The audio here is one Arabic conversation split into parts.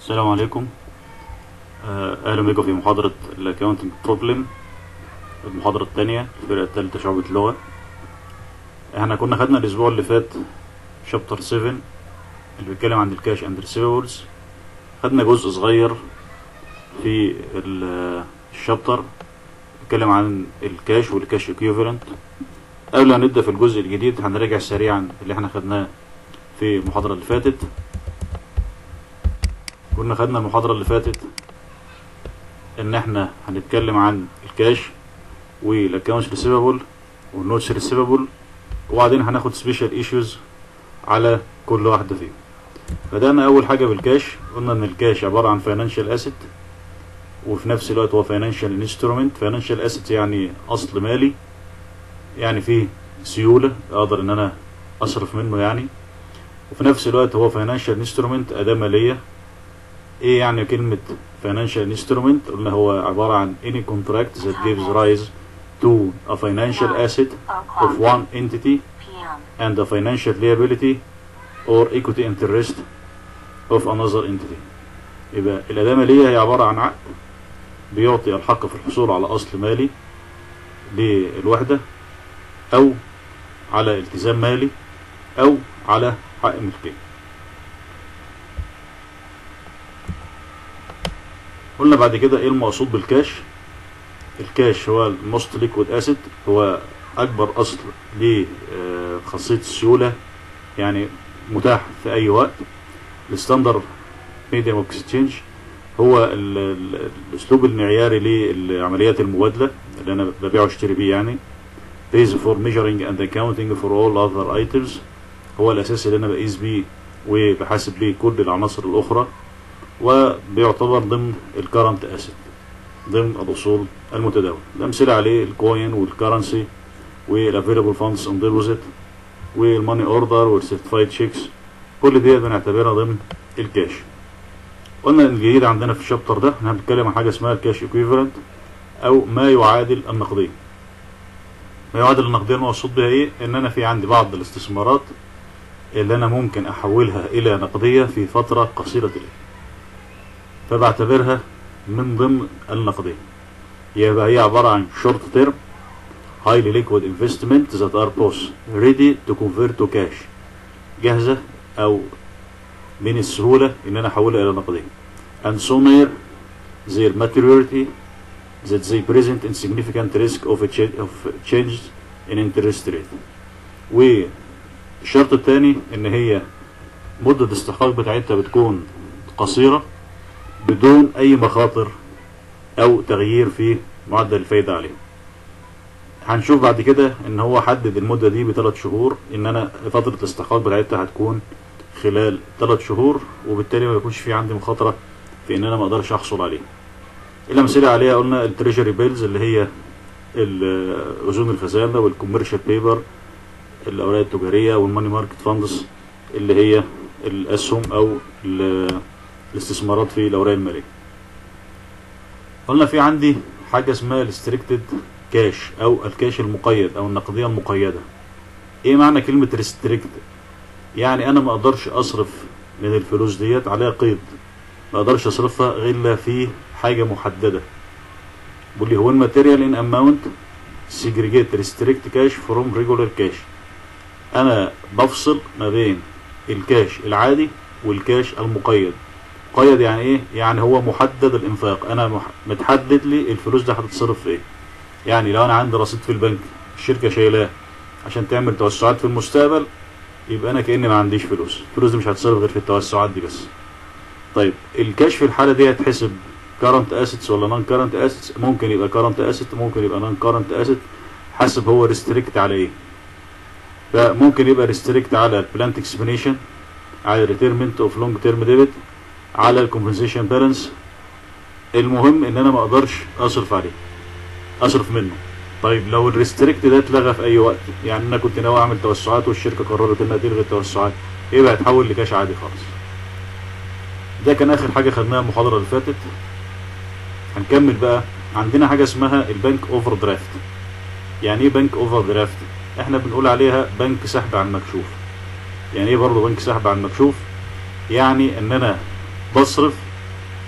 السلام عليكم. اهلا بكم في محاضرة الاكاونتنج بروبلم، المحاضرة الثانية الفرقة الثالثة شعبة اللغة. احنا كنا خدنا الاسبوع اللي فات شابتر 7 اللي بيتكلم عن الكاش اند ريسيفبلز. خدنا جزء صغير في الشابتر بيتكلم عن الكاش والكاش ايكويفالنت. قبل ما نبدأ في الجزء الجديد هنراجع سريعا اللي احنا خدناه في المحاضرة اللي فاتت. كنا خدنا المحاضرة اللي فاتت ان احنا هنتكلم عن الكاش والاكونتس ريسيفبل والنوتس ريسيفبل، وبعدين هناخد سبيشال ايشوز على كل واحدة فيهم. بدأنا اول حاجة بالكاش. قلنا ان الكاش عبارة عن فاينانشال اسيت وفي نفس الوقت هو فاينانشال انسترومنت. فاينانشال اسيت يعني اصل مالي، يعني فيه سيولة اقدر ان انا اصرف منه يعني، وفي نفس الوقت هو فاينانشال انسترومنت اداة مالية. ايه يعني كلمة financial instrument؟ قلنا هو عبارة عن any contract that gives rise to a financial asset of one entity and a financial liability or equity interest of another entity. يبقى الأداة المالية هي عبارة عن عقد بيعطي الحق في الحصول على أصل مالي للوحدة، أو على التزام مالي، أو على حق ملكية. قلنا بعد كده ايه المقصود بالكاش. الكاش هو الموست ليكويد اسيت، هو اكبر اصل لخاصية السيولة، يعني متاح في اي وقت. الستاندر ميديم اكسشينج هو الاسلوب المعياري لعمليات المبادلة اللي انا ببيع واشتري بيه يعني. base for measuring and accounting for all other items، هو الاساس اللي انا بقيس بيه وبحاسب بيه كل العناصر الاخرى، وبيعتبر ضمن الكارنت اسيت، ضمن الاصول المتداولة. الامثله عليه الكوين والكرنسي والافيلابل فاندز اون ديبوزيت والماني اوردر والسيرتيفايد شيكس، كل دي بنعتبرها ضمن الكاش. قلنا الجديد عندنا في الشابتر ده احنا بنتكلم عن حاجه اسمها الكاش ايكويفالنت، او ما يعادل النقديه. ما يعادل النقديه المقصود بها ايه؟ ان انا في عندي بعض الاستثمارات اللي انا ممكن احولها الى نقديه في فتره قصيره الاجل، فبعتبرها من ضمن النقدية. يبقى هي عبارة عن short term highly liquid investment that are both ready to convert to cash، جاهزة أو من السهولة إن أنا أحولها إلى نقدية. and so near their maturity that they present insignificant risk of change in interest rate. والشرط الثاني إن هي مدة الاستحقاق بتاعتها بتكون قصيرة بدون اي مخاطر او تغيير في معدل الفايدة عليه. هنشوف بعد كده ان هو حدد المدة دي ب3 شهور، ان انا فترة الاستحقاق بتاعتها هتكون خلال 3 شهور، وبالتالي ما يكونش في عندي مخاطرة في ان انا ما اقدرش احصل عليه. الامثلة عليها قلنا التريجري بيلز اللي هي اذون الخزانة، والكوميرشال بيبر الاوراق التجارية، والماني ماركت فاندز اللي هي الاسهم او الاستثمارات في الاوراق الماليه. قلنا في عندي حاجه اسمها الريستريكتد كاش او الكاش المقيد او النقديه المقيده. ايه معنى كلمه ريستريكتد؟ يعني انا ما اقدرش اصرف من الفلوس ديت، عليها قيد، ما اقدرش اصرفها غير في حاجه محدده. بيقول لي هو الماتيريال ان اماونت سيجريجيت ريستريكت كاش فروم ريجولار كاش. انا بفصل ما بين الكاش العادي والكاش المقيد. مقيد يعني ايه؟ يعني هو محدد الانفاق، انا متحدد لي الفلوس دي هتتصرف في ايه. يعني لو انا عندي رصيد في البنك الشركه شايلاه عشان تعمل توسعات في المستقبل، يبقى انا كاني ما عنديش فلوس، الفلوس دي مش هتصرف غير في التوسعات دي بس. طيب الكاش في الحاله دي هتحسب كارنت اسيتس ولا نون كارنت اسيتس؟ ممكن يبقى كارنت اسيت، ممكن يبقى نون كارنت اسيت، حسب هو ريستريكت على ايه. فممكن يبقى ريستريكت على البلانت اكسبنيشن، على الريتيرمنت اوف لونج تيرم ديبت، على الكومبنسيشن بالانس. المهم ان انا ما اقدرش اصرف عليه، اصرف منه. طيب لو الريستريكت ده اتلغى في اي وقت، يعني انا كنت ناوي اعمل توسعات والشركه قررت انها تلغي التوسعات، يبقى هيتحول لكاش عادي خالص. ده كان اخر حاجه خدناها المحاضره اللي فاتت. هنكمل بقى. عندنا حاجه اسمها البنك اوفر درافت. يعني ايه بنك اوفر درافت؟ احنا بنقول عليها بنك سحب على المكشوف. يعني ايه برضه بنك سحب على المكشوف؟ يعني ان انا بصرف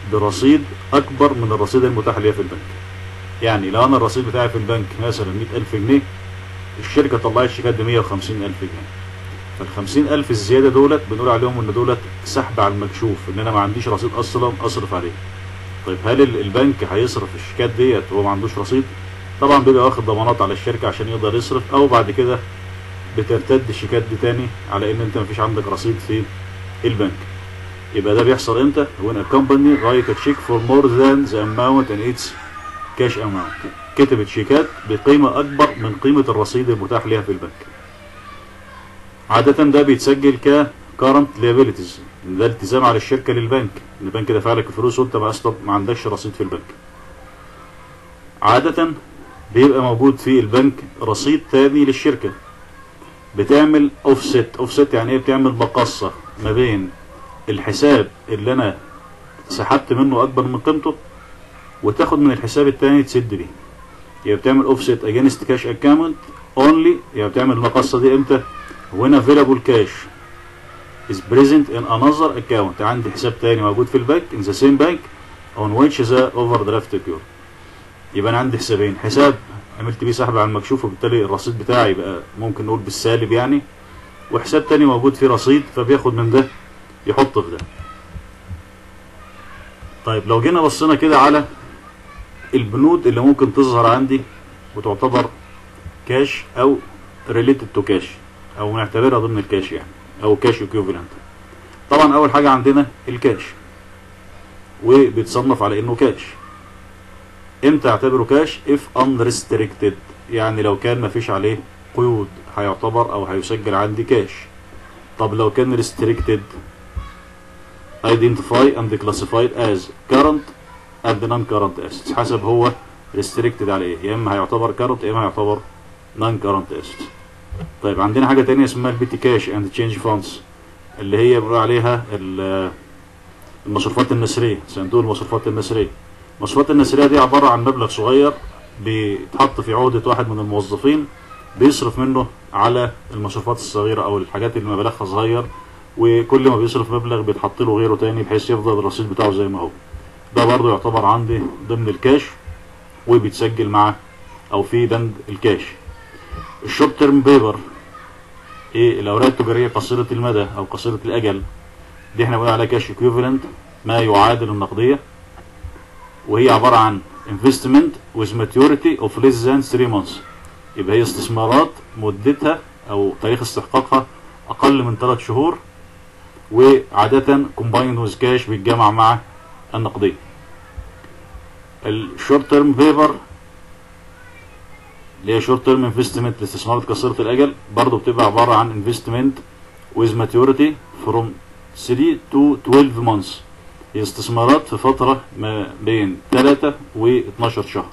برصيد اكبر من الرصيد المتاح ليا في البنك. يعني لو انا الرصيد بتاعي في البنك مثلا 100,000 جنيه، الشركه طلعت شيكات ب 150,000 جنيه، فال 50,000 الزياده دولت بنقول عليهم ان دولت سحب على المكشوف، ان انا ما عنديش رصيد اصلا اصرف عليه. طيب هل البنك هيصرف الشيكات ديت وهو ما عندوش رصيد؟ طبعا بيبقى واخد ضمانات على الشركه عشان يقدر يصرف، او بعد كده بترتد الشيكات دي تاني على ان انت ما فيش عندك رصيد في البنك. يبقى ده بيحصل امتى؟ when a company write a check for more than the amount in its cash amount. كتبت شيكات بقيمه اكبر من قيمه الرصيد المتاح ليها في البنك. عاده ده بيتسجل ك current liabilities، ده التزام على الشركه للبنك، ان البنك دفع لك الفلوس وانت اصلا ما عندكش رصيد في البنك. عاده بيبقى موجود في البنك رصيد تاني للشركه، بتعمل اوفست يعني ايه؟ بتعمل مقصه ما بين الحساب اللي انا سحبت منه اكبر من قيمته، وتاخد من الحساب التاني تسد بيه. يبقى بتعمل اوفست اجينست كاش اكاونت اونلي. يبقى بتعمل المقصه دي امتى؟ when available cash is present in another account. عندي حساب تاني موجود في البنك in the same bank on which the overdraft occurred. يبقى انا عندي حسابين، حساب عملت بيه سحب على المكشوف وبالتالي الرصيد بتاعي يبقى ممكن نقول بالسالب يعني، وحساب تاني موجود فيه رصيد فبياخد من ده يحطه في ده. طيب لو جينا بصينا كده على البنود اللي ممكن تظهر عندي وتعتبر كاش او ريليتد تو كاش، او نعتبرها ضمن الكاش يعني، او كاش ايكويفالنت. طبعا اول حاجه عندنا الكاش، وبيتصنف على انه كاش. امتى اعتبره كاش؟ if unrestricted، يعني لو كان مفيش عليه قيود هيعتبر او هيسجل عندي كاش. طب لو كان restricted identify and classified as current and non-current assets، حسب هو restricted على ايه، يا اما هيعتبر current يا اما هيعتبر non-current assets. طيب عندنا حاجه تانية اسمها البيتي كاش اند تشينج فاندز، اللي هي بنقول عليها المصروفات النسريه، صندوق المصروفات النسريه. المصروفات النسريه دي عباره عن مبلغ صغير بيتحط في عهده واحد من الموظفين، بيصرف منه على المصروفات الصغيره او الحاجات اللي مبلغها صغير، وكل ما بيصرف مبلغ بيتحط له غيره تاني بحيث يفضل الرصيد بتاعه زي ما هو. ده برضه يعتبر عندي ضمن الكاش وبيتسجل مع او في بند الكاش. الشورت تيرم بيبر، ايه؟ الاوراق التجاريه قصيره المدى او قصيره الاجل، دي احنا بنقول عليها كاش ايكويفالنت، ما يعادل النقديه، وهي عباره عن investment with maturity of less than 3 months. يبقى هي استثمارات مدتها او تاريخ استحقاقها اقل من 3 شهور، وعاده combined with cash بيتجمع مع النقديه. الشورت تيرم بيبر اللي هي شورت تيرم انفستمنت، الاستثمارات قصيره الاجل، برضه بتبقى عباره عن انفستمنت with maturity from 3 to 12 months. هي استثمارات في فتره ما بين 3 و 12 شهر.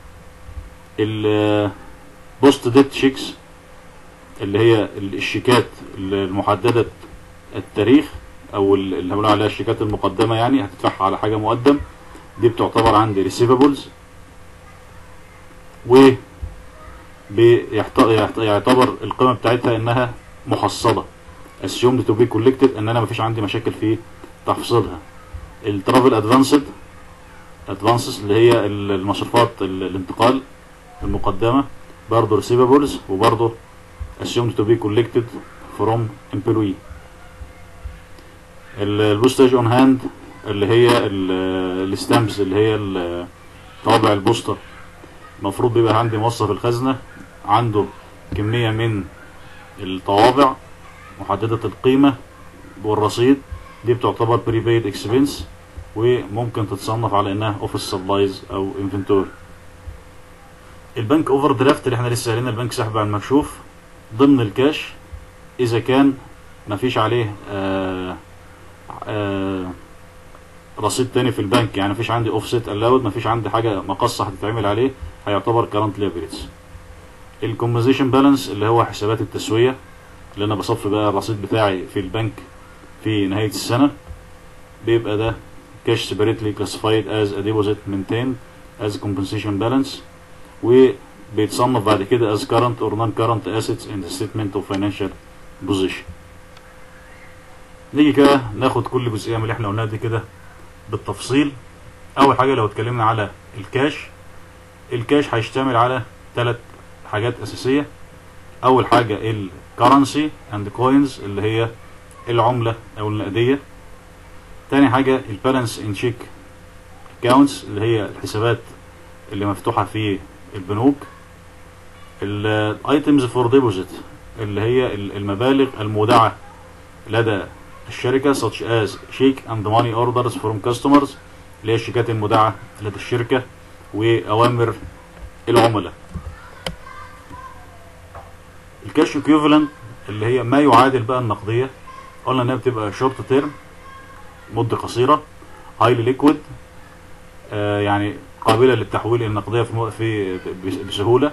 البوست ديت شيكس اللي هي الشيكات المحدده التاريخ، او اللي بنقول عليها الشيكات المقدمه، يعني هتدفعها على حاجه مقدم، دي بتعتبر عندي ريسيفبلز، و يعتبر القيمه بتاعتها انها محصله assumed to be collected، ان انا مفيش عندي مشاكل في تحصيلها. الترافل ادفانسز اللي هي المصروفات الانتقال المقدمه، برضه receivables وبرضه assumed to be collected from employee. البوستاج اون هاند اللي هي الستامبس، اللي هي طوابع البوسطه، المفروض بيبقى عندي موظف الخزنه عنده كميه من الطوابع محدده القيمه والرصيد، دي بتعتبر بريبيد اكسبنس، وممكن تتصنف على انها اوفيس سبلايز او انفنتوري. البنك اوفر درافت اللي احنا لسه قايلين، البنك سحب على المكشوف ضمن الكاش اذا كان مفيش عليه رصيد تاني في البنك، يعني مفيش عندي اوفست الاود، مفيش عندي حاجه مقصه هتتعمل عليه، هيعتبر كارنت ليفريج. الكومبوزيشن بالانس اللي هو حسابات التسويه، اللي انا بصفي بقى الرصيد بتاعي في البنك في نهايه السنه، بيبقى ده cash separately classified as a deposit maintained as compensation balance، وبيتصنف بعد كده as current or non-current assets in the statement of financial position. نيجي كده ناخد كل جزئيه من اللي احنا قلناها دي كده بالتفصيل. اول حاجه لو اتكلمنا على الكاش هيشتمل على 3 حاجات اساسيه. اول حاجه الكرنسي اند كوينز اللي هي العمله او النقديه. تاني حاجه البالانس ان شيك اكاونتس اللي هي الحسابات اللي مفتوحه في البنوك. الايتمز فور ديبوزيت اللي هي المبالغ المودعه لدى الشركه such as check and money orders from customers اللي هي الشيكات المودعه لدى الشركه واوامر العملاء. الكاش ايكويفالنت اللي هي ما يعادل بقى النقديه، قلنا انها بتبقى شورت تيرم مده قصيره، هايلي ليكويد يعني قابله للتحويل النقديه في بسهوله،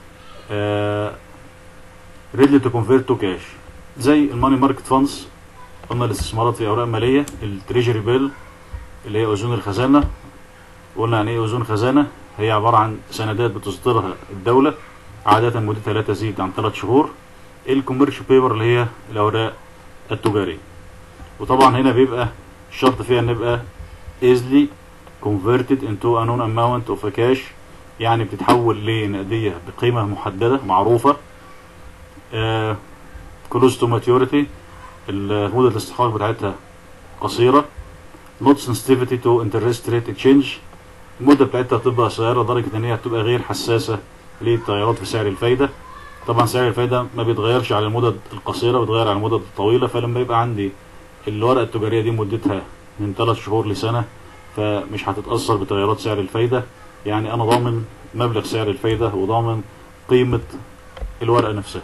ريدلي تو كونفيرت تو كاش زي الماني ماركت فاندز، قلنا الاستثمارات في اوراق ماليه، التريجري بيل اللي هي اذون الخزانه. قلنا يعني ايه اذون خزانه؟ هي عباره عن سندات بتصدرها الدوله عاده مدتها لا تزيد عن 3 شهور. الكوميرشال بيبر اللي هي الاوراق التجاريه. وطبعا هنا بيبقى الشرط فيها ان يبقى easily converted into a known amount of cash، يعني بتتحول لنقديه بقيمه محدده معروفه. close to maturity مدة الاستحقاق بتاعتها قصيرة. not sensitivity to interest rate change، المدة بتاعتها بتبقى قصيرة لدرجة ان هي هتبقى غير حساسة للتغيرات في سعر الفايدة. طبعا سعر الفايدة ما بيتغيرش على المدة القصيرة، بيتغير على المدة الطويلة. فلما يبقى عندي الورقة التجارية دي مدتها من 3 شهور لسنة، فمش هتتأثر بتغيرات سعر الفايدة. يعني انا ضامن مبلغ سعر الفايدة وضامن قيمة الورقة نفسها.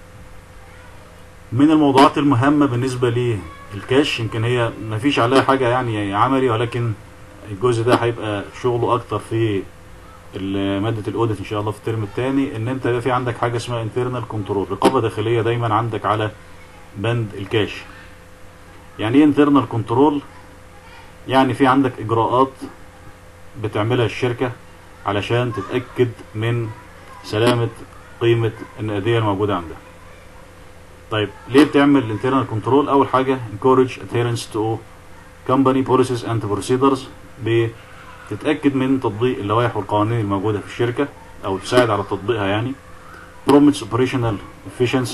من الموضوعات المهمة بالنسبة للكاش، يمكن هي مفيش عليها حاجة يعني عملي، ولكن الجزء ده هيبقى شغله اكتر في مادة الاوديت ان شاء الله في الترم الثاني، ان انت يبقى في عندك حاجة اسمها انترنال كنترول، رقابة داخلية دايما عندك على بند الكاش. يعني ايه انترنال كنترول؟ يعني في عندك اجراءات بتعملها الشركة علشان تتأكد من سلامة قيمة النقدية الموجودة عندها. طيب ليه بتعمل الانترنال كنترول؟ اول حاجه encourage adherence to company policies and procedures، بتتاكد من تطبيق اللوائح والقوانين الموجوده في الشركه او تساعد على تطبيقها. يعني promotes operational efficiency،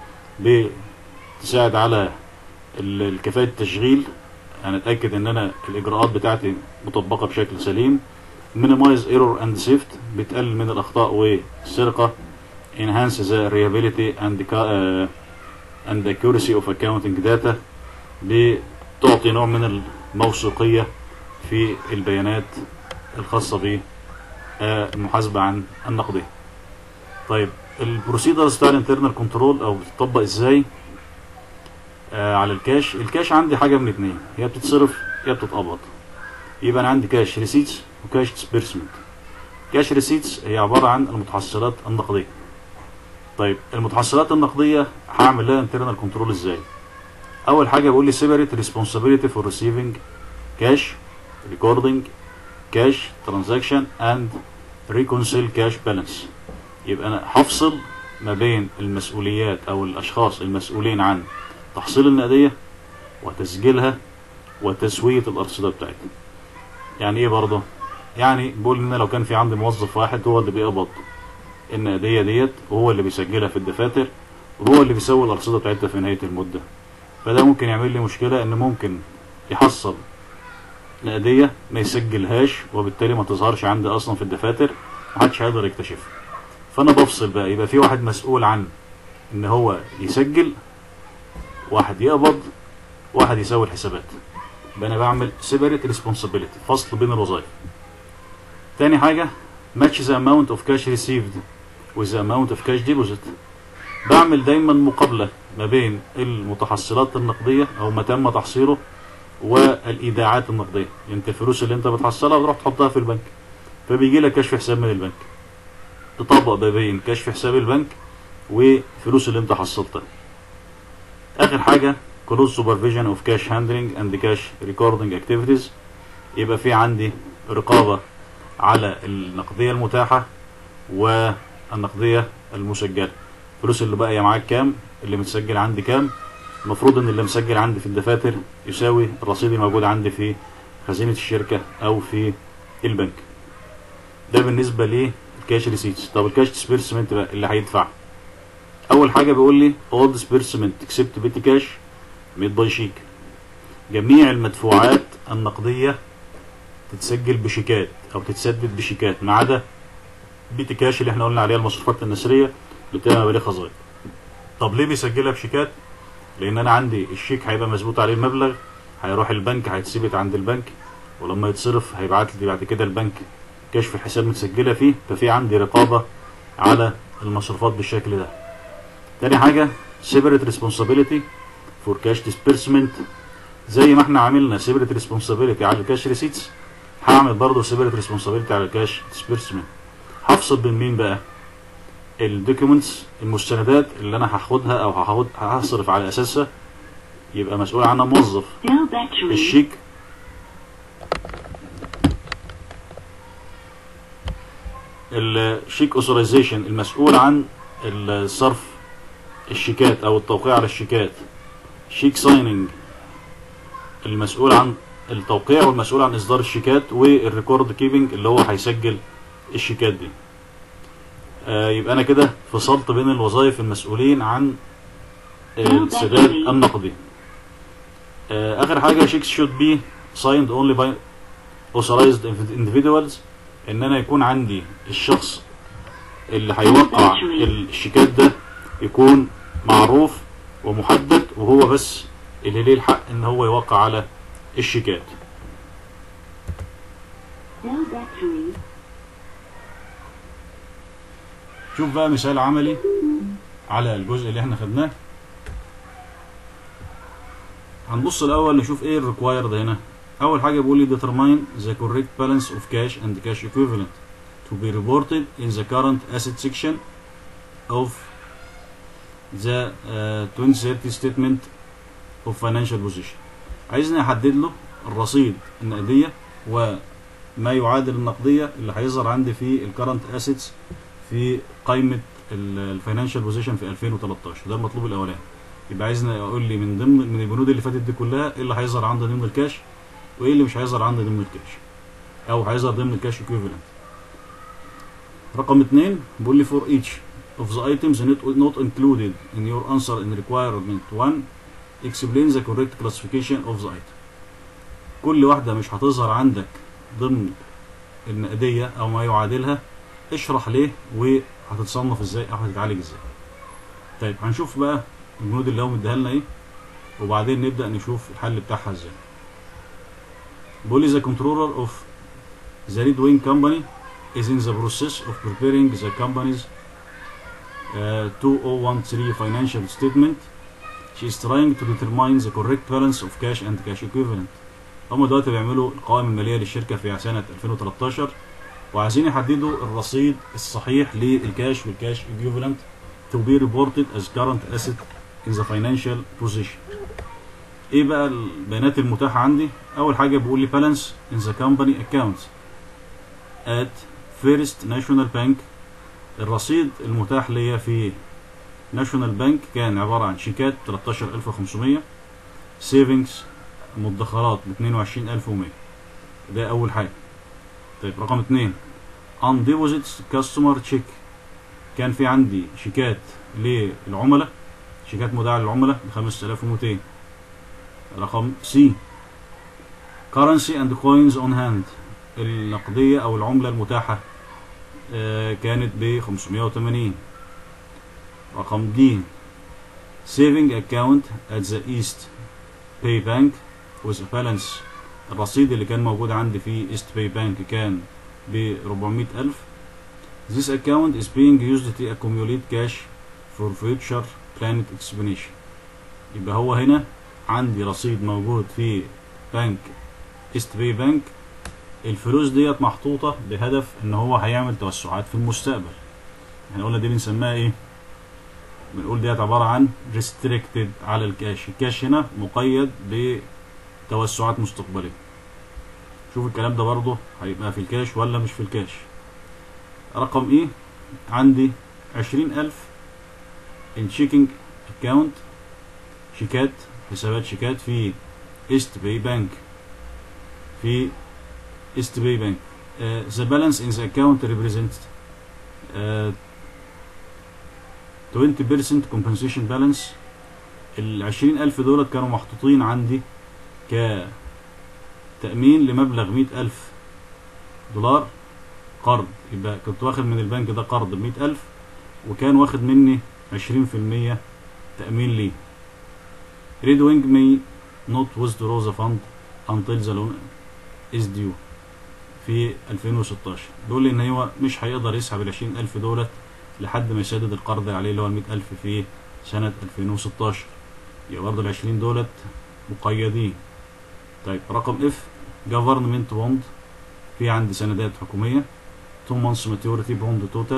بتساعد على الكفاءه التشغيل، يعني اتاكد ان انا الاجراءات بتاعتي مطبقه بشكل سليم. minimize error and theft، بتقلل من الاخطاء والسرقه. enhance the reliability and accuracy of accounting data، بتعطي نوع من الموثوقية في البيانات الخاصة بالمحاسبة عن النقدية. طيب البروسيدرز بتاع الانترنال كنترول او بتطبق ازاي على الكاش؟ الكاش عندي حاجة من اتنين، يا بتتصرف يا بتتقبض. يبقى انا عندي كاش ريسيتس وكاش ديسبيرسمنت. كاش ريسيتس هي عبارة عن المتحصلات النقدية. طيب المتحصلات النقدية هعمل لها انترنال كنترول ازاي؟ اول حاجة بقول لي separate responsibility for receiving cash, recording cash transaction and reconcile cash balance. يبقى انا هفصل ما بين المسؤوليات او الاشخاص المسؤولين عن تحصيل النقدية وتسجيلها وتسوية الارصدة بتاعتها. يعني ايه برضه؟ يعني بقول ان لو كان في عندي موظف واحد هو اللي بيقبض النقدية ديت، وهو اللي بيسجلها في الدفاتر، وهو اللي بيسوي الارصدة بتاعتها في نهاية المدة، فده ممكن يعمل لي مشكلة، ان ممكن يحصل نقدية ما يسجلهاش وبالتالي ما تظهرش عندي اصلا في الدفاتر، محدش هيقدر يكتشفها. فانا بفصل بقى، يبقى في واحد مسؤول عن ان هو يسجل، واحد يقبض، واحد يسوي الحسابات. يبقى انا بعمل separate responsibility، فصل بين الوظائف. تاني حاجة match the amount of cash received with the amount of cash deposit. بعمل دايما مقابلة ما بين المتحصلات النقدية او ما تم تحصيله والايداعات النقدية. يعني انت الفلوس اللي انت بتحصلها بتروح تحطها في البنك، فبيجي لك كشف حساب من البنك، تطبق ما بين كشف حساب البنك وفلوس اللي انت حصلتها. اخر حاجة close supervision of cash handling and cash recording activities. يبقى في عندي رقابة على النقدية المتاحة والنقدية المسجلة. الفلوس اللي باقية معاك كام، اللي متسجل عندي كام. المفروض ان اللي مسجل عندي في الدفاتر يساوي الرصيد الموجود عندي في خزينة الشركة او في البنك. ده بالنسبة للكاش ريسيتس. طب الكاش ديسبيرسمنت بقى اللي هيدفع، اول حاجة بيقول لي all disbursement except petty cash made by check. جميع المدفوعات النقدية تتسجل بشيكات او تتسدد بشيكات ما عدا بيتي كاش اللي احنا قلنا عليها المصروفات النسرية اللي بتبقى مبالغ صغيرة. طب ليه بيسجلها بشيكات؟ لان انا عندي الشيك هيبقى مظبوط عليه المبلغ، هيروح البنك، هيتثبت عند البنك، ولما يتصرف هيبعت لي بعد كده البنك كشف الحساب متسجله فيه، ففي عندي رقابه على المصروفات بالشكل ده. تاني حاجه separate responsibility for cash disbursement. زي ما احنا عملنا separate responsibility على الكاش ريسيتس، هعمل برضه separate responsibility على الكاش disbursement. هفصل بين مين بقى؟ الدوكيومنتس، المستندات اللي انا هاخدها او هصرف على اساسها يبقى مسؤول عنها موظف. الشيك الشيك اوثرايزيشن المسؤول عن الصرف الشيكات او التوقيع على الشيكات. شيك سايننج المسؤول عن التوقيع والمسؤول عن اصدار الشيكات، والريكورد كيبنج اللي هو هيسجل الشيكات دي. يبقى انا كده فصلت بين الوظائف المسؤولين عن السداد النقدي. اخر حاجه checks should be signed only by authorized individuals. ان انا يكون عندي الشخص اللي هيوقع الشيكات ده يكون معروف ومحدد، وهو بس اللي ليه الحق ان هو يوقع على الشيكات. شوف بقى مثال عملي على الجزء اللي احنا خدناه. هنبص الاول نشوف ايه الريكوايرد هنا. اول حاجه بيقول لي determine the correct balance of cash and cash equivalent to be reported in the current asset section of the 2030 statement of financial position. عايزني احدد له الرصيد النقديه وما يعادل النقديه اللي هيظهر عندي في الكرنت اسيتس في قائمه الفاينانشال بوزيشن في 2013. ده المطلوب الاولاني. يبقى عايزني اقول لي من البنود اللي فاتت دي كلها ايه اللي هيظهر عندي ضمن الكاش وايه اللي مش هيظهر عندي ضمن الكاش او هيظهر ضمن الكاش ايكويفالنت. رقم 2 بيقول لي for each of the items not included in your answer in requirement 1 explain the correct classification of the item. كل واحده مش هتظهر عندك ضمن النقديه او ما يعادلها اشرح ليه وهتتصنف ازاي او هتتعالج ازاي. طيب هنشوف بقى البنود اللي هو مديها لنا ايه وبعدين نبدا نشوف الحل بتاعها ازاي. بيقول لي the controller of the Red Wing company is in the process of preparing the company's 2013 financial statement. She is trying to determine the correct balance of cash and cash equivalent. هم دلوقتي بيعملوا القوائم الماليه للشركه في سنه 2013 وعايزين يحددوا الرصيد الصحيح للكاش والكاش equivalent to be reported as current asset in the financial position. ايه بقى البيانات المتاحه عندي؟ اول حاجه بيقول لي balance in the company accounts at First National Bank. الرصيد المتاح ليا في ناشونال بانك كان عباره عن شيكات 13500، سيفنجز مدخرات ب 22100. ده اول حاجه. طيب رقم 2 on deposits customer check. كان في عندي شيكات للعملاء، شيكات مودعه للعملاء ب 5200. رقم سي currency and coins on hand. النقديه او العمله المتاحه كانت ب 580. رقم دي saving account at the East Pay Bank with a balance. الرصيد اللي كان موجود عندي في East Pay Bank كان ب 400000. This account is being used to accumulate cash for future planned expansion. يبقى هو هنا عندي رصيد موجود في بنك East Pay Bank. الفلوس ديت محطوطة بهدف ان هو هيعمل توسعات في المستقبل. احنا قلنا دي بنسميها ايه؟ بنقول ديت عبارة عن restricted على الكاش. الكاش هنا مقيد بتوسعات مستقبلية. شوف الكلام ده برضه هيبقى في الكاش ولا مش في الكاش. رقم ايه؟ عندي 20000 in checking account، شيكات، حسابات شيكات في East Pay Bank. في East Bay Bank. The balance in the account represents 20% compensation balance. ال20,000 دولت كانوا محطوطين عندي كتأمين لمبلغ 100,000 دولار قرض، يبقى كنت واخد من البنك ده قرض ب100,000 وكان واخد مني 20% تأمين ليه. Red Wing may not withdraw the fund until the loan is due. في 2016 بيقول لي ان هو مش هيقدر يسحب ال20,000 دولت لحد ما يسدد القرض اللي عليه اللي هو ال100,000 في سنة 2016. يبقى برضه ال20 دولت مقيدين. طيب رقم اف government bond، في عندي سندات حكومية 2 months maturity bond total.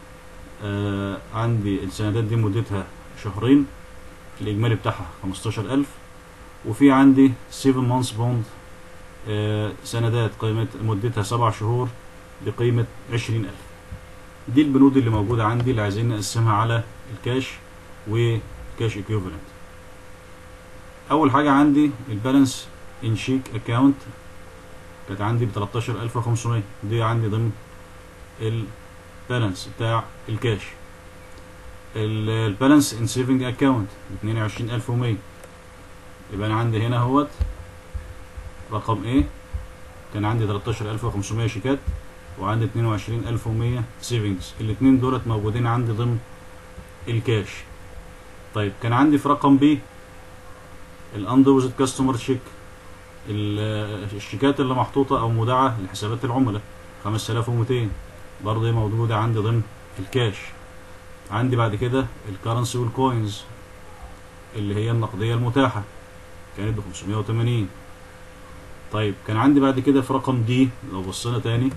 عندي السندات دي مدتها شهرين، الإجمالي بتاعها 15,000. وفي عندي 7 months bond سندات مدتها 7 شهور بقيمة 20,000. دي البنود اللي موجودة عندي اللي عايزين نقسمها على الكاش وكاش ايكويفالنت. أول حاجة عندي البالانس ان شيك اكاونت كانت عندي ب 13,500، دي عندي ضمن البالانس بتاع الكاش. البالانس ان سيفنج اكاونت ب 22,100، يبقى أنا عندي هنا اهوت رقم ايه كان عندي 13,500 شيكات وعندي 22,100 سيفنجز، الاتنين دولت موجودين عندي ضمن الكاش. طيب كان عندي في رقم بي الاندوزد كاستمر شيك، الشيكات اللي محطوطة او مودعة لحسابات العملاء 5,200، برضه موجودة عندي ضمن الكاش. عندي بعد كده الكرنسي والكوينز اللي هي النقدية المتاحة كانت ب 580. طيب كان عندي بعد كده في رقم دي لو بصينا تاني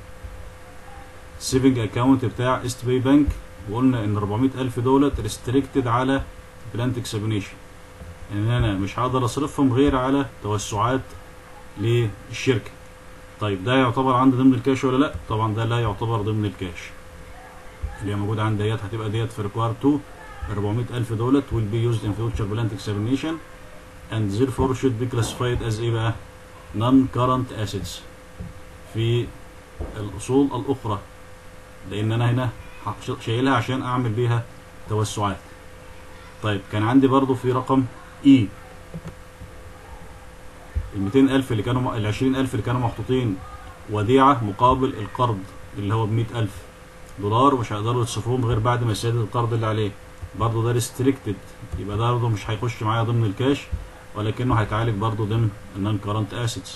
سيفنج اكاونت بتاع ايست باي بانك، وقلنا ان 400,000 دولت ريستريكتد على بلانت اكسبونيشن، ان انا مش هقدر اصرفهم غير على توسعات للشركة. طيب ده يعتبر عندي ضمن الكاش ولا لا؟ طبعا ده لا يعتبر ضمن الكاش. اللي موجود عندي ديت هتبقى ديت في ريكوار 2 400,000 دولت will be used in future plant examination and therefore should be classified as ايه بقى؟ non-current assets في الأصول الأخرى، لأن أنا هنا شايلها عشان أعمل بيها توسعات. طيب كان عندي برضو في رقم E ال200,000 اللي كانوا ال20,000 اللي كانوا محطوطين وديعة مقابل القرض اللي هو ب100,000 دولار، ومش هيقدروا يصرفوهم غير بعد ما يسدد القرض اللي عليه، برضو ده ريستريكتد، يبقى ده برضو مش هيخش معايا ضمن الكاش ولكنه هيتعالج برضو ضمن النون كارنت اسيتس.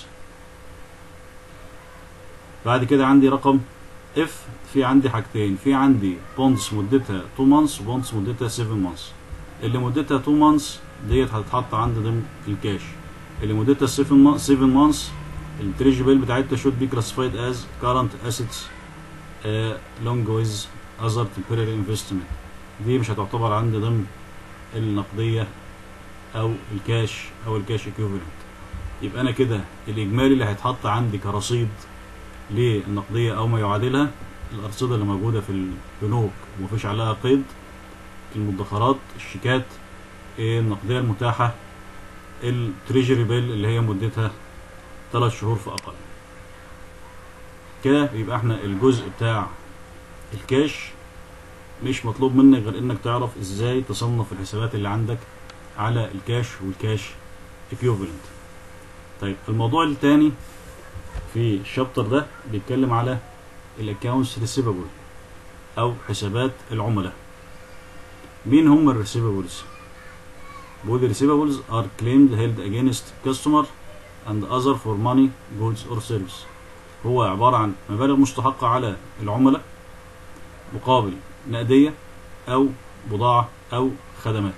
بعد كده عندي رقم اف، في عندي حاجتين، في عندي بوندز مدتها 2 مانثs وبوندز مدتها 7 مانثs. اللي مدتها 2 مانثs ديت هتتحط عندي ضمن الكاش، اللي مدتها 7 مانثs التريجبل بتاعتها should be classified as current assets along with other temporary investment، دي مش هتعتبر عندي ضمن النقدية او الكاش او الكاش ايكويفالنت. يبقى انا كده الاجمالي اللي هيتحط عندي كرصيد للنقدية او ما يعادلها الارصدة اللي موجودة في البنوك ومفيش عليها قيد، المدخرات، الشيكات، النقدية المتاحة، التريجري بيل اللي هي مدتها 3 شهور فأقل. كده يبقى احنا الجزء بتاع الكاش مش مطلوب منك غير انك تعرف ازاي تصنف الحسابات اللي عندك على الكاش والكاش ايكويفالنت. طيب الموضوع الثاني في الشابتر ده بيتكلم على الاكونتس ريسيفبل او حسابات العملاء. مين هم الريسيفبلز؟ بيقول الريسيفبلز are claimed held against customer and other for money, goods or service. هو عبارة عن مبالغ مستحقة على العملاء مقابل نقدية او بضاعة او خدمات.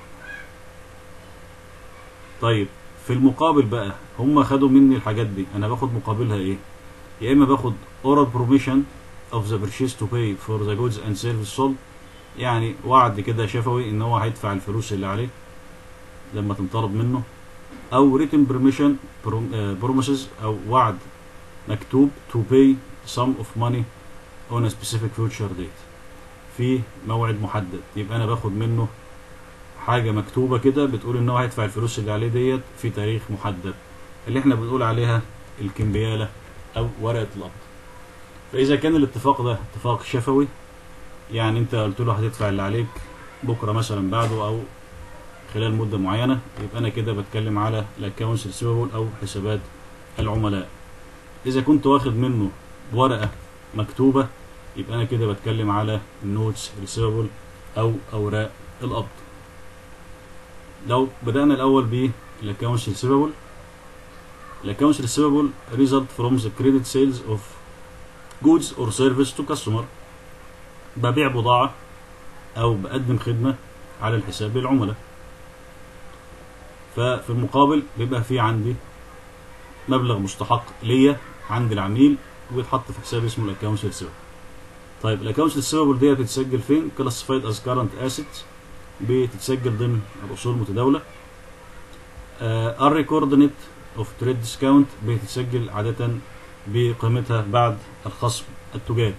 طيب في المقابل بقى هم خدوا مني الحاجات دي، انا باخد مقابلها ايه؟ يا اما باخد oral permission of the purchase to pay for the goods and service sold، يعني وعد كده شفوي ان هو هيدفع الفلوس اللي عليه لما تنطلب منه، او written permission promises او وعد مكتوب to pay sum of money on a specific future date في موعد محدد. يبقى انا باخد منه حاجة مكتوبة كده بتقول ان هو هيدفع الفلوس اللي عليه ديت في تاريخ محدد، اللي احنا بنقول عليها الكمبيالة او ورقة القبض. فاذا كان الاتفاق ده اتفاق شفوي، يعني انت قلت له هتدفع اللي عليك بكرة مثلا بعده او خلال مدة معينة، يبقى انا كده بتكلم على الاكونتس ريسيفبل او حسابات العملاء. اذا كنت واخد منه ورقة مكتوبة، يبقى انا كده بتكلم على النوتس ريسيفبل او اوراق القبض. لو بدأنا الاول بالاكونتس ريسيفبل، الاكونتس ريسيفبل result from the credit sales of goods or service to customer. ببيع بضاعة او بقدم خدمة على الحساب للعملاء، ففي المقابل بيبقى في عندي مبلغ مستحق ليا عند العميل ويتحط في حساب اسمه الاكونتس ريسيفبل. طيب الاكونتس ريسيفبل دي بتتسجل فين؟ classified as current assets، بتتسجل ضمن الاصول المتداولة. الريكورد نت اوف تريد ديسكاونت بتتسجل عادة بقيمتها بعد الخصم التجاري.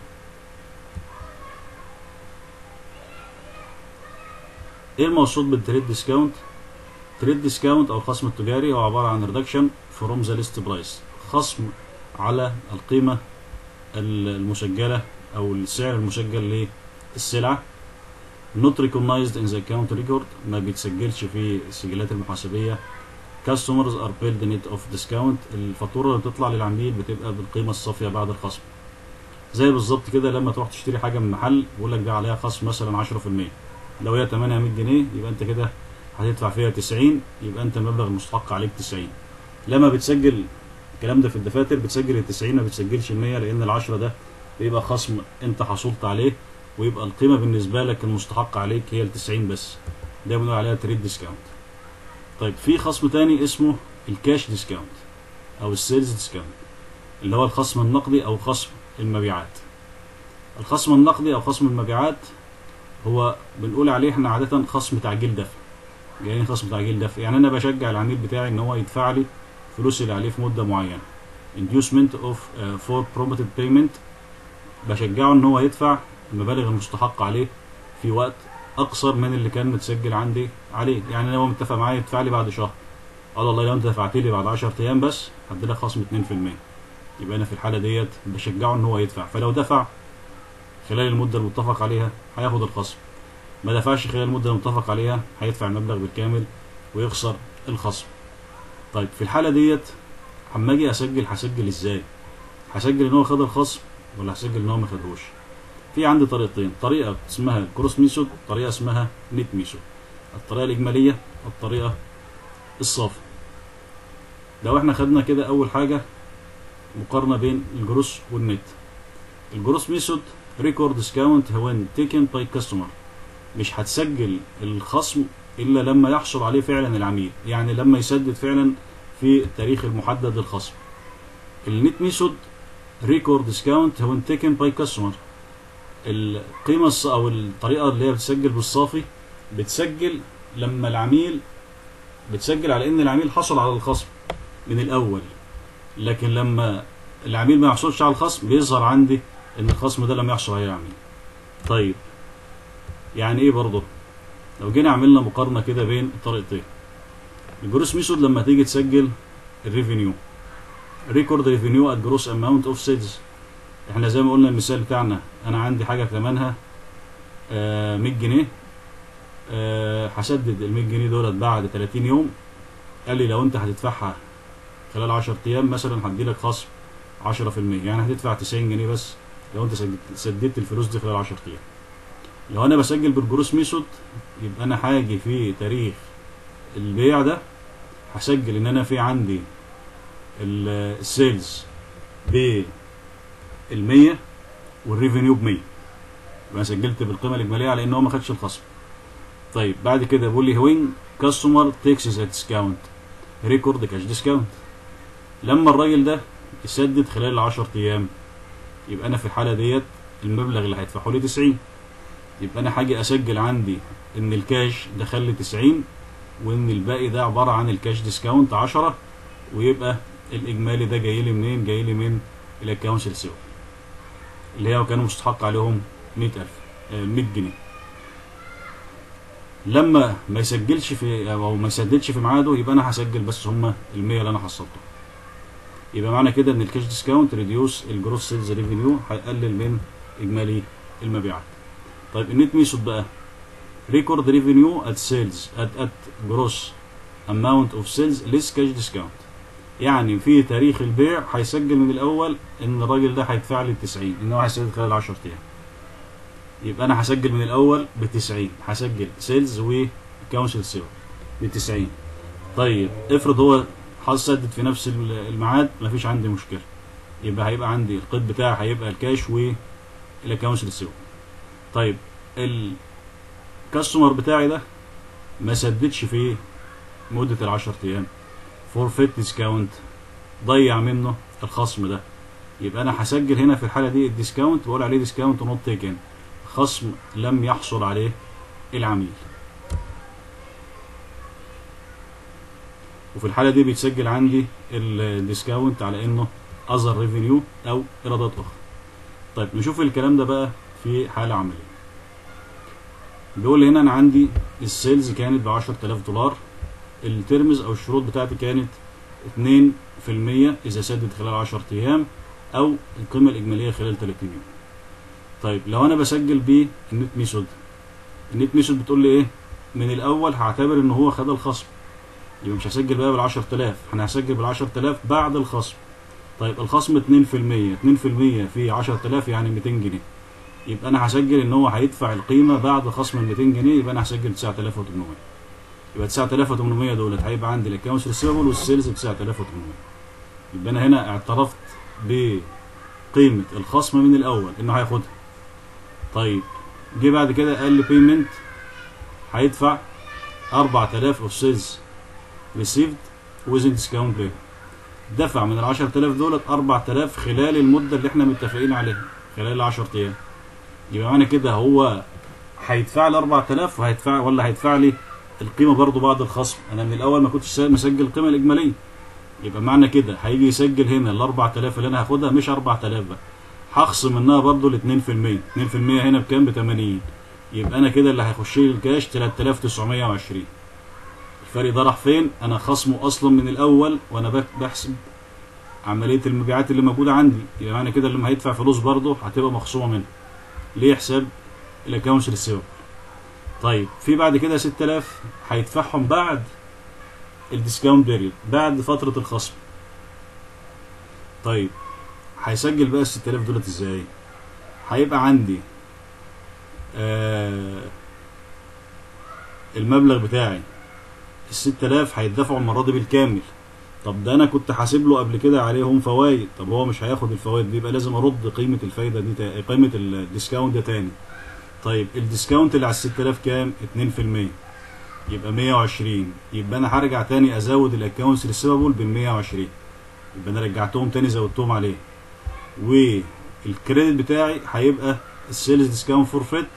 ايه المقصود بالتريد ديسكاونت؟ تريد ديسكاونت او الخصم التجاري هو عبارة عن ريدكشن فروم ذا ليست برايس، خصم على القيمة المسجلة او السعر المسجل للسلعة. not recognized in the account record، ما بيتسجلش في السجلات المحاسبية. customers are billed net of discount، الفاتورة اللي بتطلع للعميل بتبقى بالقيمة الصافية بعد الخصم. زي بالظبط كده لما تروح تشتري حاجة من محل يقول لك ده عليها خصم مثلا 10%، لو هي ثمنها 100 جنيه يبقى انت كده هتدفع فيها 90، يبقى انت المبلغ المستحق عليك 90. لما بتسجل الكلام ده في الدفاتر بتسجل ال 90، ما بتسجلش ال 100، لان ال10 ده بيبقى خصم انت حصلت عليه، ويبقى القيمة بالنسبة لك المستحق عليك هي ال 90 بس. ده بنقول عليها تريد ديسكاونت. طيب في خصم تاني اسمه الكاش ديسكاونت او السيلز ديسكاونت، اللي هو الخصم النقدي او خصم المبيعات. الخصم النقدي او خصم المبيعات هو بنقول عليه احنا عادة خصم تعجيل دفع. يعني خصم تعجيل دفع يعني انا بشجع العميل بتاعي ان هو يدفع لي فلوس اللي عليه في مدة معينة. inducement of for promoted payment، بشجعه ان هو يدفع المبالغ المستحق عليه في وقت اقصر من اللي كان متسجل عندي عليه. يعني لو متفق معايا يدفع لي بعد شهر، قال والله لو انت دفعت لي بعد 10 ايام بس هدي لك خصم 2%، يبقى انا في الحاله ديت بشجعه ان هو يدفع. فلو دفع خلال المده المتفق عليها هياخد الخصم، ما دفعش خلال المده المتفق عليها هيدفع المبلغ بالكامل ويخسر الخصم. طيب في الحاله ديت اما اجي اسجل هسجل ازاي؟ هسجل ان هو خد الخصم ولا هسجل ان هو ما خدهوش؟ في عندي طريقتين، طريقه اسمها كروس ميثود، طريقه اسمها نت ميثود. الطريقه الاجماليه والطريقه الصافي. لو احنا خدنا كده اول حاجه مقارنه بين الجروس والنت. الجروس ميثود ريكورد ديسكاونت وين تيكن باي كاستمر، مش هتسجل الخصم الا لما يحصل عليه فعلا العميل، يعني لما يسدد فعلا في التاريخ المحدد للخصم. النت ميثود ريكورد ديسكاونت وين تيكن باي كاستمر، القيمه او الطريقه اللي هي بتسجل بالصافي بتسجل لما العميل، بتسجل على ان العميل حصل على الخصم من الاول، لكن لما العميل ما يحصلش على الخصم بيظهر عندي ان الخصم ده لم يحصل عليه العميل. طيب يعني ايه برضه؟ لو جينا عملنا مقارنه كده بين الطريقتين، الجروس ميثود لما تيجي تسجل الريفينيو، ريكورد ريفينيو ات جروس اماونت اوف سيلز، احنا زي ما قلنا المثال بتاعنا انا عندي حاجه ثمنها 100 جنيه، هسدد ال 100 جنيه دولت بعد 30 يوم. قال لي لو انت هتدفعها خلال 10 ايام مثلا هدي لك خصم 10%، يعني هتدفع 90 جنيه بس لو انت سددت الفلوس دي خلال 10 ايام. لو انا بسجل بالجروس ميثود يبقى انا هاجي في تاريخ البيع ده هسجل ان انا في عندي السيلز ب 100 والريفينيو ب 100، يبقى انا سجلت بالقيمه الاجماليه على ان هو ما خدش الخصم. طيب بعد كده بيقول لي وين كاستمر تيكس ذا ديسكاونت ريكورد كاش ديسكاونت، لما الراجل ده يسدد خلال 10 ايام يبقى انا في الحاله ديت المبلغ اللي هيدفعه لي 90، يبقى انا هاجي اسجل عندي ان الكاش دخل لي 90 وان الباقي ده عباره عن الكاش ديسكاونت 10، ويبقى الاجمالي ده جاي لي منين؟ جاي لي من الاكونتس ريسيفبل اللي هي كانوا مستحق عليهم 100 جنيه. لما ما يسجلش في او ما يسددش في ميعاده يبقى انا هسجل بس هم ال100 اللي انا حصلته. يبقى معنى كده ان الكاش ديسكاونت ريديوس الجروس سيلز ريفينيو، هيقلل من اجمالي المبيعات. طيب النت ميثود بقى، ريكورد ريفينيو ات سيلز ات جروس اماونت اوف سيلز ليس كاش ديسكاونت. يعني في تاريخ البيع هيسجل من الاول ان الراجل ده هيدفع لي 90، ان هو هيسدد خلال 10 ايام. يبقى انا هسجل من الاول ب 90، هسجل سيلز وكاونسل سيلز ب 90. طيب افرض هو هسدد في نفس الميعاد، مفيش عندي مشكله، يبقى هيبقى عندي القيد بتاعي هيبقى الكاش والاكونتس ريسيفبل. طيب الكاستمر بتاعي ده ما سددش في مده ال10 ايام، فورفيت ديسكاونت، ضيع منه الخصم ده، يبقى انا هسجل هنا في الحاله دي الديسكاونت، بقول عليه ديسكاونت نوت تيكن، خصم لم يحصل عليه العميل. وفي الحاله دي بيتسجل عندي الديسكاونت على انه اذر ريفينيو او ايرادات اخرى. طيب نشوف الكلام ده بقى في حاله عمليه. بيقول هنا انا عندي السيلز كانت ب 10000 دولار، الترمز او الشروط بتاعتي كانت 2% اذا سدد خلال 10 ايام، او القيمه الاجماليه خلال 30 يوم. طيب لو انا بسجل بالنت ميثود، النت ميثود بتقول لي ايه؟ من الاول هعتبر ان هو خد الخصم، يبقى مش هسجل بقى بال 10000، انا هسجل بال 10000 بعد الخصم. طيب الخصم 2%، 2% في 10000 يعني 200 جنيه، يبقى انا هسجل ان هو هيدفع القيمه بعد خصم ال 200 جنيه، يبقى انا هسجل 9800. يبقى 9800 دولت هيبقى عندي الاكونتس ريسيفبل والسيلز ب 9800. يبقى انا هنا اعترفت بقيمه الخصم من الاول انه هياخدها. طيب جه بعد كده قال لي بيمنت، هيدفع 4000 اوف سيلز ريسيفد ويزن ديسكاونت بيه، دفع من ال 10000 دولت 4000 خلال المده اللي احنا متفقين عليها، خلال 10 ايام. يبقى معنى كده هو هيدفع لي 4000 وهيدفع ولا هيدفع لي القيمه برضو بعد الخصم؟ انا من الاول ما كنتش مسجل القيمه الاجماليه. يبقى معنى كده هيجي يسجل هنا ال 4000 اللي انا هاخدها، مش 4000 بقى، هخصم منها برضو ال 2%. 2% هنا بكام؟ ب 80. يبقى انا كده اللي هيخش لي الكاش 3920. الفرق ده راح فين؟ انا خصمه اصلا من الاول وانا بحسب عمليه المبيعات اللي موجوده عندي. يبقى معنى كده لما هيدفع فلوس برضه هتبقى مخصومه منه. ليه؟ حساب الاكونتس ريسيفبل. طيب في بعد كده 6000 هيدفعهم بعد الديسكاونت بيريود، بعد فتره الخصم. طيب هيسجل بقى ال 6000 دولت ازاي؟ هيبقى عندي المبلغ بتاعي ال 6000 هيدفعوا المره دي بالكامل. طب ده انا كنت حاسب له قبل كده عليهم فوائد، طب هو مش هياخد الفوائد دي، يبقى لازم ارد قيمه الفايده دي قيمه الديسكاونت ده تاني. طيب الديسكاونت اللي على ال 6000 كام؟ 2%، يبقى 120. يبقى انا هرجع تاني ازود الاكونتس ريسيفبل بال 120، يبقى انا رجعتهم تاني زودتهم عليه. والكريدت بتاعي هيبقى السيلز ديسكاونت فورفيت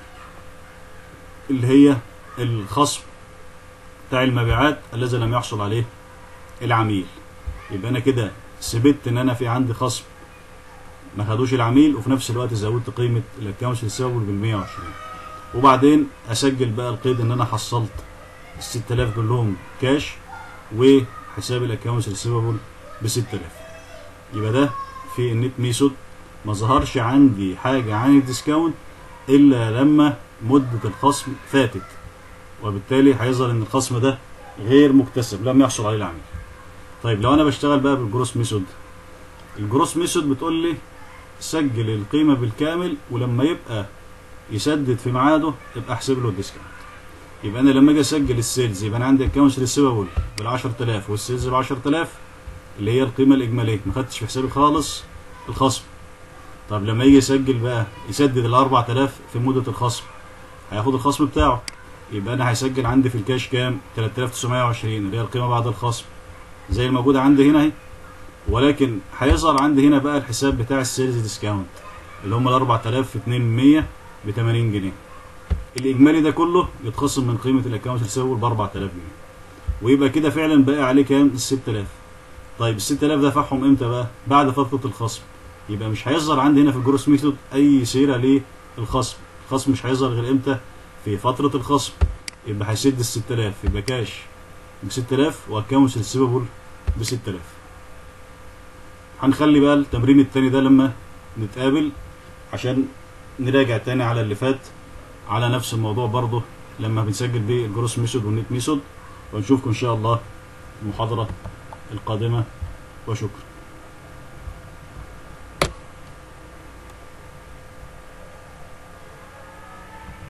اللي هي الخصم بتاع المبيعات الذي لم يحصل عليه العميل. يبقى انا كده ثبت ان انا في عندي خصم ما خدوش العميل، وفي نفس الوقت زودت قيمه الاكونتس ريسيفبل بال 120. وبعدين اسجل بقى القيد ان انا حصلت ال 6000 كلهم كاش وحساب الاكونتس ريسيفبل ب 6000. يبقى ده في النت ميثود ما ظهرش عندي حاجه عن الديسكاونت الا لما مده الخصم فاتت، وبالتالي هيظهر ان الخصم ده غير مكتسب، لم يحصل عليه العميل. طيب لو انا بشتغل بقى بالجروس ميثود، الجروس ميثود بتقول لي سجل القيمه بالكامل، ولما يبقى يسدد في ميعاده يبقى احسب له الديسكاونت. يبقى انا لما اجي اسجل السيلز، يبقى انا عندي اكونتس ريسيفبل بال 10000 والسيلز ب 10000 اللي هي القيمه الاجماليه، ما خدتش في حسابي خالص الخصم. طب لما يجي يسجل بقى يسدد ال 4000 في مده الخصم، هياخد الخصم بتاعه، يبقى انا هيسجل عندي في الكاش كام؟ 3920 اللي هي القيمه بعد الخصم زي الموجوده عندي هنا اهي. ولكن هيظهر عندي هنا بقى الحساب بتاع السيلز ديسكاونت اللي هم ال 4000 في 2% ب 80 جنيه. الاجمالي ده كله يتخصم من قيمه الاكونت ريسيفبل ب 4000 جنيه، ويبقى كده فعلا باقي عليه كام؟ ال 6000. طيب ال 6000 دفعهم امتى بقى؟ بعد فتره الخصم. يبقى مش هيظهر عندي هنا في الجروس ميثود اي سيره للخصم، الخصم مش هيظهر غير امتى؟ في فتره الخصم. يبقى هيسد ال 6000، يبقى كاش ب 6000 واكونت ريسيفبل ب 6000. هنخلي بقى التمرين التاني ده لما نتقابل عشان نراجع تاني على اللي فات على نفس الموضوع برضه لما بنسجل بيه الجروس ميثود والنت ميثود. ونشوفكم ان شاء الله المحاضرة القادمة وشكرا.